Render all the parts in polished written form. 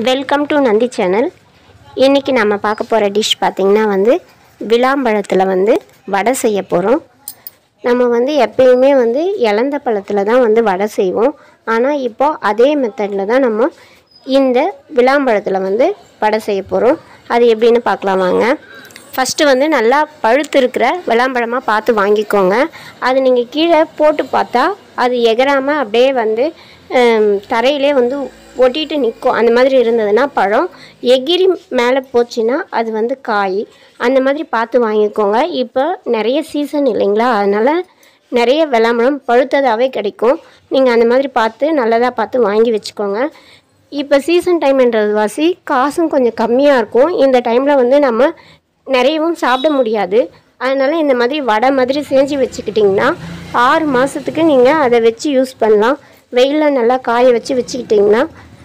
Welcome to Nandi channel. இன்றைக்கி நம்ம பார்க்க போகிற டிஷ் பார்த்திங்கன்னா விளாம்பழத்தில் வடை செய்ய போகிறோம். நம்ம எப்பயுமே இலந்த பழத்தில் தான் வடை செய்வோம். ஆனால் இப்போது அதே மெத்தடில் தான் நம்ம இந்த விளாம்பழத்தில் வடை செய்ய போகிறோம். அது எப்படின்னு பார்க்கலாம் வாங்க. ஃபஸ்ட்டு நல்லா பழுத்து இருக்கிற விளாம்பழமாக பார்த்து வாங்கிக்கோங்க. அது நீங்கள் கீழே போட்டு பார்த்தா அது எகராமல் அப்படியே தரையிலே ஒட்டிட்டு நிற்கும். அந்த மாதிரி இருந்ததுன்னா பழம், எகிரி மேலே போச்சுன்னா அது காய். அந்த மாதிரி பார்த்து வாங்கிக்கோங்க. இப்போ நிறைய சீசன் இல்லைங்களா, அதனால் நிறைய விளாம்பழம் பழுத்ததாகவே கிடைக்கும். நீங்கள் அந்த மாதிரி பார்த்து நல்லதாக பார்த்து வாங்கி வச்சுக்கோங்க. இப்போ சீசன் டைம்ன்றது வாசி காசும் கொஞ்சம் கம்மியாக இருக்கும். இந்த டைமில் நம்ம நிறையவும் சாப்பிட முடியாது. அதனால் இந்த மாதிரி வடை மாதிரி செஞ்சு வச்சுக்கிட்டிங்கன்னா 6 மாதத்துக்கு நீங்கள் அதை வச்சு யூஸ் பண்ணலாம். வெயிலில் நல்லா காய வச்சுக்கிட்டிங்கன்னா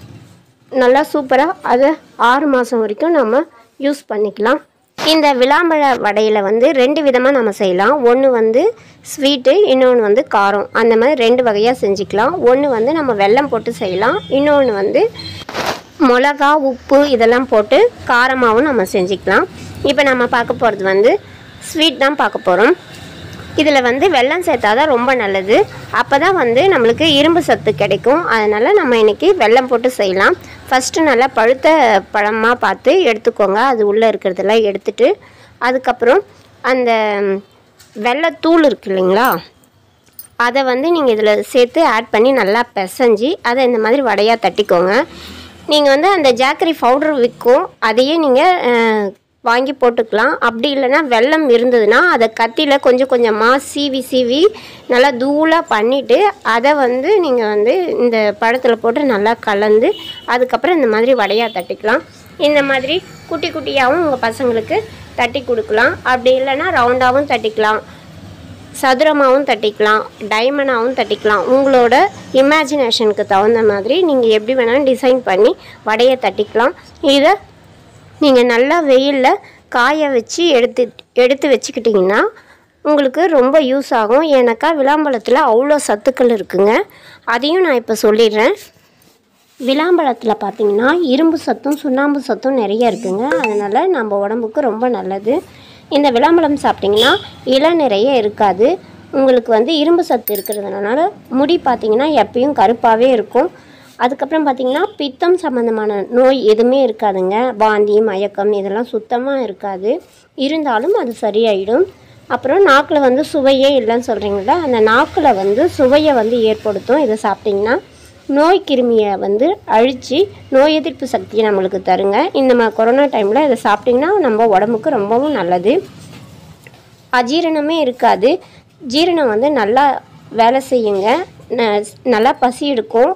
நல்லா சூப்பராக அதை 6 மாதம் வரைக்கும் நம்ம யூஸ் பண்ணிக்கலாம். இந்த விளாம்பழ வடையில் 2 விதமாக நம்ம செய்யலாம். ஒன்று ஸ்வீட்டு, இன்னொன்று காரம். அந்த மாதிரி 2 வகையாக செஞ்சுக்கலாம். ஒன்று நம்ம வெல்லம் போட்டு செய்யலாம். இன்னொன்று மிளகா, உப்பு இதெல்லாம் போட்டு காரமாகவும் நம்ம செஞ்சுக்கலாம். இப்போ நம்ம பார்க்க போகிறது ஸ்வீட் தான் பார்க்க போகிறோம். இதில் வெல்லம் சேர்த்தா தான் ரொம்ப நல்லது. அப்போ தான் நம்மளுக்கு இரும்பு சத்து கிடைக்கும். அதனால் நம்ம இன்றைக்கி வெல்லம் போட்டு செய்யலாம். ஃபஸ்ட்டு நல்லா பழுத்த பழமாக பார்த்து எடுத்துக்கோங்க. அது உள்ளே இருக்கிறதெல்லாம் எடுத்துட்டு அதுக்கப்புறம் அந்த வெல்லத்தூள் இருக்குது இல்லைங்களா, அதை நீங்கள் இதில் சேர்த்து ஆட் பண்ணி நல்லா பிசைஞ்சு அதை இந்த மாதிரி வடையாக தட்டிக்கோங்க. நீங்கள் அந்த ஜாக்கரி பவுடர் விற்கும், அதையே நீங்கள் வாங்கி போட்டுக்கலாம். அப்படி இல்லைன்னா வெல்லம் இருந்ததுன்னா அதை கத்தியில் கொஞ்சம் கொஞ்சமாக சீவி நல்லா தூளாக பண்ணிவிட்டு அதை நீங்கள் இந்த பழத்தில் போட்டு நல்லா கலந்து அதுக்கப்புறம் இந்த மாதிரி வடையாக தட்டிக்கலாம். இந்த மாதிரி குட்டி குட்டியாகவும் உங்கள் பசங்களுக்கு தட்டி கொடுக்கலாம். அப்படி இல்லைன்னா ரவுண்டாகவும் தட்டிக்கலாம், சதுரமாகவும் தட்டிக்கலாம், டைமண்டாகவும் தட்டிக்கலாம். உங்களோட இமேஜினேஷனுக்கு தகுந்த மாதிரி நீங்கள் எப்படி வேணாலும் டிசைன் பண்ணி வடையை தட்டிக்கலாம். இதை நீங்கள் நல்லா வெயிலில் காய வச்சு எடுத்து வச்சுக்கிட்டிங்கன்னா உங்களுக்கு ரொம்ப யூஸ் ஆகும். ஏன்னாக்கா விளாம்பழத்தில் அவ்வளோ சத்துக்கள் இருக்குங்க. அதையும் நான் இப்போ சொல்லிடுறேன். விளாம்பழத்தில் பார்த்திங்கன்னா இரும்பு சத்தும் சுண்ணாம்பு சத்தும் நிறைய இருக்குங்க. அதனால் நம்ம உடம்புக்கு ரொம்ப நல்லது. இந்த விளாம்பழம் சாப்பிட்டிங்கன்னா இளநிறைய இருக்காது. உங்களுக்கு இரும்பு சத்து இருக்கிறதுனால முடி பார்த்திங்கன்னா எப்பயும் கருப்பாகவே இருக்கும். அதுக்கப்புறம் பார்த்திங்கன்னா பித்தம் சம்மந்தமான நோய் எதுவுமே இருக்காதுங்க. வாந்தி, மயக்கம் இதெல்லாம் சுத்தமாக இருக்காது. இருந்தாலும் அது சரியாயிடும். அப்புறம் நாக்கில் சுவையே இல்லைன்னு சொல்கிறீங்களா, அந்த நாக்கில் சுவையை ஏற்படுத்தும். இதை சாப்பிட்டிங்கன்னா நோய் கிருமியை அழித்து நோய் எதிர்ப்பு சக்தியை நம்மளுக்கு தருங்க. இந்த கொரோனா டைமில் இதை சாப்பிட்டிங்கன்னா நம்ம உடம்புக்கு ரொம்பவும் நல்லது. அஜீரணமே இருக்காது. ஜீரணம் நல்லா வேலை செய்யுங்க. நல்லா பசி எடுக்கும்.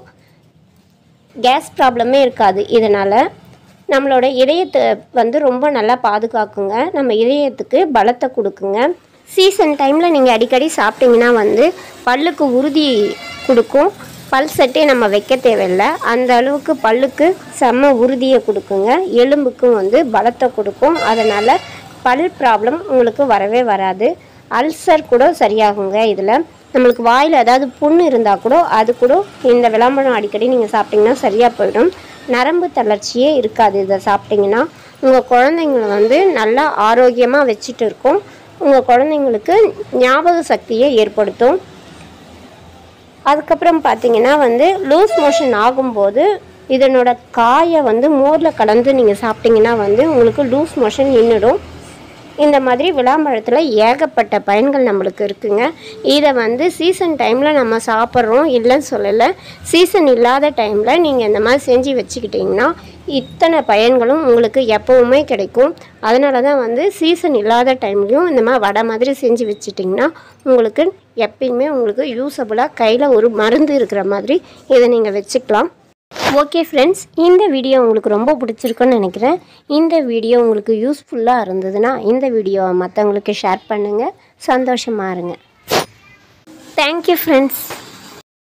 கேஸ் ப்ராப்ளமே இருக்காது. இதனால் நம்மளோட இதயத்தை ரொம்ப நல்லா பாதுகாக்குங்க. நம்ம இதயத்துக்கு பலத்தை கொடுக்குங்க. சீசன் டைமில் நீங்கள் அடிக்கடி சாப்பிட்டிங்கன்னா பல்லுக்கு உறுதி கொடுக்கும். பல் செட்டே நம்ம வைக்க தேவையில்லை. அந்த அளவுக்கு பல்லுக்கு செம்ம உறுதியை கொடுக்குங்க. எலும்புக்கும் பலத்தை கொடுக்கும். அதனால் பல் ப்ராப்ளம் உங்களுக்கு வரவே வராது. அல்சர் கூட சரியாகுங்க. இதில் நம்மளுக்கு வாயில் ஏதாவது புண்ணு இருந்தால் கூட அது கூட இந்த விளாம்பழம் அடிக்கடி நீங்கள் சாப்பிட்டிங்கன்னா சரியாக போயிடும். நரம்பு தளர்ச்சியே இருக்காது. இதை சாப்பிட்டிங்கன்னா உங்கள் குழந்தைங்களை நல்லா ஆரோக்கியமாக வச்சுட்டு இருக்கும். உங்கள் குழந்தைங்களுக்கு ஞாபக சக்தியை ஏற்படுத்தும். அதுக்கப்புறம் பார்த்திங்கன்னா லூஸ் மோஷன் ஆகும்போது இதனோட காயை மோரில் கலந்து நீங்கள் சாப்பிட்டிங்கன்னா உங்களுக்கு லூஸ் மோஷன் நின்றுடும். இந்த மாதிரி விளாம்பழத்தில் ஏகப்பட்ட பயன்கள் நம்மளுக்கு இருக்குங்க. இதை சீசன் டைமில் நம்ம சாப்பிட்றோம் இல்லைன்னு சொல்லலை. சீசன் இல்லாத டைமில் நீங்கள் இந்த மாதிரி செஞ்சு வச்சுக்கிட்டிங்கன்னா இத்தனை பயன்களும் உங்களுக்கு எப்போவுமே கிடைக்கும். அதனால தான் சீசன் இல்லாத டைம்லையும் இந்த மாதிரி வடை மாதிரி செஞ்சு வச்சுட்டிங்கன்னா உங்களுக்கு எப்பயுமே உங்களுக்கு யூஸபுளாக கையில் ஒரு மருந்து இருக்கிற மாதிரி இதை நீங்கள் வச்சுக்கலாம். ஓகே ஃப்ரெண்ட்ஸ், இந்த வீடியோ உங்களுக்கு ரொம்ப பிடிச்சிருக்குன்னு நினைக்கிறேன். இந்த வீடியோ உங்களுக்கு யூஸ்ஃபுல்லாக இருந்ததுன்னா இந்த வீடியோவை மற்றவங்களுக்கு ஷேர் பண்ணுங்கள். சந்தோஷமாக இருங்க. Thank you friends.